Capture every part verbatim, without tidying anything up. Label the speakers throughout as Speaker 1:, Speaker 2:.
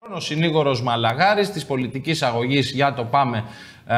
Speaker 1: Ο συνήγορος Μαλαγάρης της πολιτικής αγωγής για το Πάμε ε,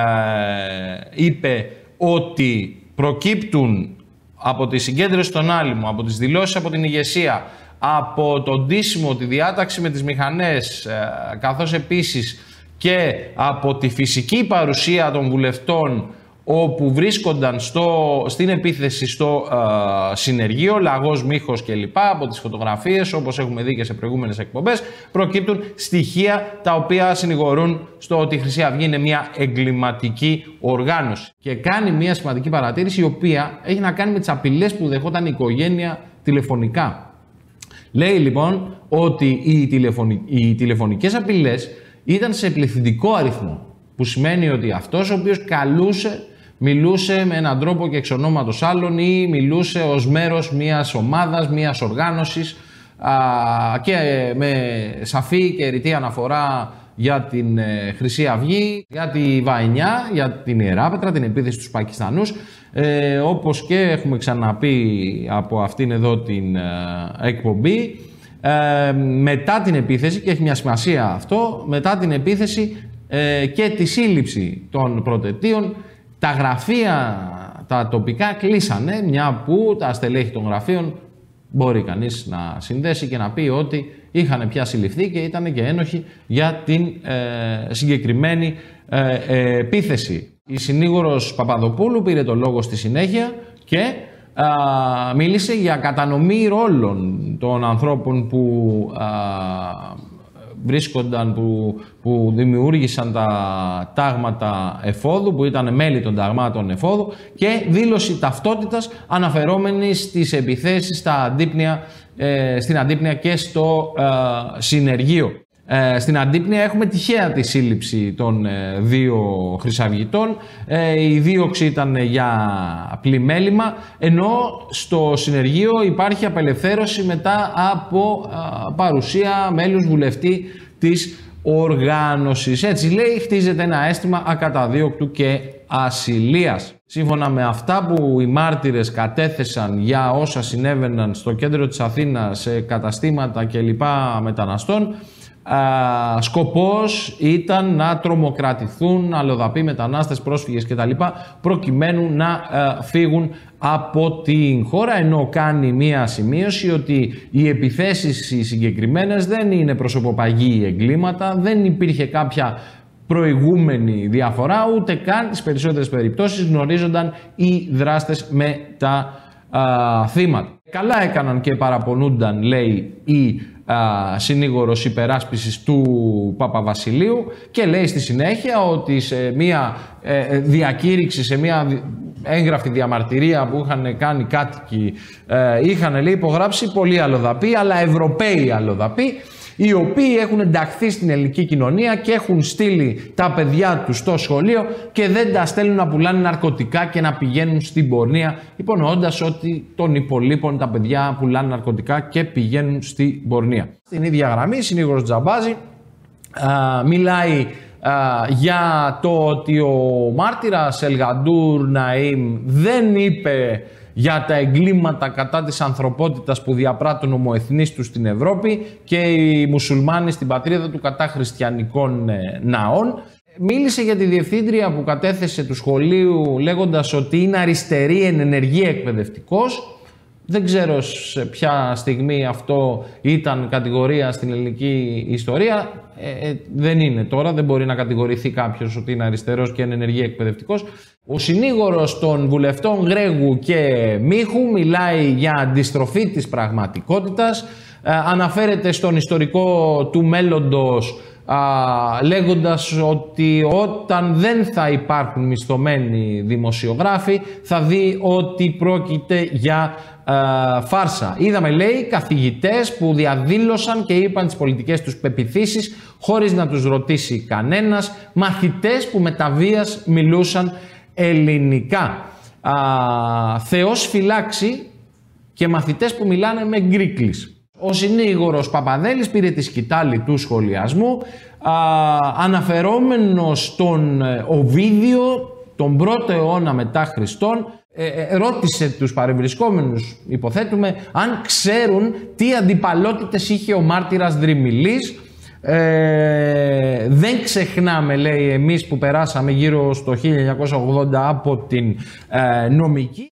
Speaker 1: είπε ότι προκύπτουν από τη συγκέντρωση των άλυμου, από τις δηλώσεις από την ηγεσία, από τον ντύσιμο, τη διάταξη με τις μηχανές, ε, καθώς επίσης και από τη φυσική παρουσία των βουλευτών όπου βρίσκονταν στο, στην επίθεση στο ε, συνεργείο, Λαγός, Μίχος κλπ. Από τις φωτογραφίες, όπως έχουμε δει και σε προηγούμενες εκπομπές, προκύπτουν στοιχεία τα οποία συνηγορούν στο ότι η Χρυσή Αυγή είναι μια εγκληματική οργάνωση. Και κάνει μια σημαντική παρατήρηση, η οποία έχει να κάνει με τις απειλές που δεχόταν η οικογένεια τηλεφωνικά. Λέει λοιπόν ότι οι, τηλεφωνι... οι τηλεφωνικές απειλές ήταν σε πληθυντικό αριθμό, που σημαίνει ότι αυτός ο οποίος καλούσε μιλούσε με έναν τρόπο και εξ ονόματος άλλων ή μιλούσε ως μέρος μιας ομάδας, μιας οργάνωσης α, και με σαφή και ρητή αναφορά για την ε, Χρυσή Αυγή, για τη Βαενιά, για την Ιεράπετρα, την επίθεση στους Πακιστανούς, ε, όπως και έχουμε ξαναπεί από αυτήν εδώ την ε, εκπομπή. Ε, μετά την επίθεση, και έχει μια σημασία αυτό, μετά την επίθεση ε, και τη σύλληψη των πρωτετίων, τα γραφεία τα τοπικά κλείσανε, μια που τα στελέχη των γραφείων μπορεί κανείς να συνδέσει και να πει ότι είχαν πια συλληφθεί και ήταν και ένοχοι για την ε, συγκεκριμένη ε, ε, επίθεση. Η συνήγορος Παπαδοπούλου πήρε το λόγο στη συνέχεια και α, μίλησε για κατανομή ρόλων των ανθρώπων που α, βρίσκονταν, που, που δημιούργησαν τα τάγματα εφόδου, που ήταν μέλη των ταγμάτων εφόδου, και δήλωση ταυτότητας αναφερόμενη στις επιθέσεις στα Αντίπνοια, ε, στην Αντίπνοια και στο ε, συνεργείο. Ε, στην Αντίπνοια έχουμε τυχαία τη σύλληψη των ε, δύο χρυσαυγητών. Ε, η δίωξη ήταν για πλημέλημα, ενώ στο συνεργείο υπάρχει απελευθέρωση μετά από ε, παρουσία μέλους βουλευτή της οργάνωσης. Έτσι λέει, χτίζεται ένα αίσθημα ακαταδίωκτου και ασυλίας. Σύμφωνα με αυτά που οι μάρτυρες κατέθεσαν για όσα συνέβαιναν στο κέντρο της Αθήνας, σε καταστήματα κλπ μεταναστών, Uh, σκοπός ήταν να τρομοκρατηθούν αλλοδαποί μετανάστες, πρόσφυγες κτλ, προκειμένου να uh, φύγουν από την χώρα, ενώ κάνει μία σημείωση ότι οι επιθέσεις οι συγκεκριμένες δεν είναι προσωποπαγή εγκλήματα, δεν υπήρχε κάποια προηγούμενη διαφορά, ούτε καν τις περισσότερες περιπτώσεις γνωρίζονταν οι δράστες με τα uh, θύματα. Καλά έκαναν και παραπονούνταν, λέει, η Uh, συνήγορος υπεράσπισης του Παπαβασιλείου, και λέει στη συνέχεια ότι σε μια ε, διακήρυξη, σε μια έγγραφη διαμαρτυρία που είχαν κάνει κάτοικοι, ε, είχαν, λέει, υπογράψει πολλοί αλλοδαποί, αλλά Ευρωπαίοι αλλοδαποί, οι οποίοι έχουν ενταχθεί στην ελληνική κοινωνία και έχουν στείλει τα παιδιά τους στο σχολείο και δεν τα στέλνουν να πουλάνε ναρκωτικά και να πηγαίνουν στην πορνεία, υπονοώντας ότι των υπολείπων τα παιδιά πουλάνε ναρκωτικά και πηγαίνουν στην πορνεία. Στην ίδια γραμμή, συνήγορος Τζαμπάζη α, μιλάει α, για το ότι ο μάρτυρας Ελγαντούρ Ναΐμ δεν είπε για τα εγκλήματα κατά της ανθρωπότητας που διαπράττουν ομοεθνείς τους στην Ευρώπη και οι μουσουλμάνοι στην πατρίδα του κατά χριστιανικών ναών. Μίλησε για τη διευθύντρια που κατέθεσε του σχολείου λέγοντας ότι είναι αριστερή εν ενεργή εκπαιδευτικός. Δεν ξέρω σε ποια στιγμή αυτό ήταν κατηγορία στην ελληνική ιστορία. Ε, ε, δεν είναι τώρα, δεν μπορεί να κατηγορηθεί κάποιος ότι είναι αριστερός και εν ενεργή εκπαιδευτικός. Ο συνήγορος των βουλευτών Γρέγου και Μίχου μιλάει για αντιστροφή της πραγματικότητας, ε, αναφέρεται στον ιστορικό του μέλλοντος, α, λέγοντας ότι όταν δεν θα υπάρχουν μισθωμένοι δημοσιογράφοι θα δει ότι πρόκειται για α, φάρσα. Είδαμε, λέει, καθηγητές που διαδήλωσαν και είπαν τις πολιτικές τους πεποιθήσεις χωρίς να τους ρωτήσει κανένας, μαθητές που με τα βίας μιλούσαν ελληνικά. Α, Θεός φυλάξει, και μαθητές που μιλάνε με γκρίκλις. Ο συνήγορος Παπαδέλης πήρε τη σκητάλη του σχολιασμού, α, αναφερόμενος στον Οβίδιο, τον πρώτο αιώνα μετά Χριστόν, ε, ε, ρώτησε τους παρευρισκόμενους, υποθέτουμε, αν ξέρουν τι αντιπαλότητες είχε ο μάρτυρας Δρυμυλής, ε, Δεν ξεχνάμε, λέει, εμείς που περάσαμε γύρω στο χίλια εννιακόσια ογδόντα από την ε, νομική.